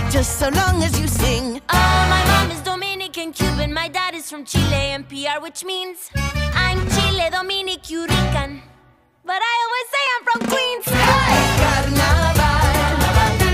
just so long as you sing. Oh, my mom is Dominican, Cuban, my dad is from Chile and PR, which means I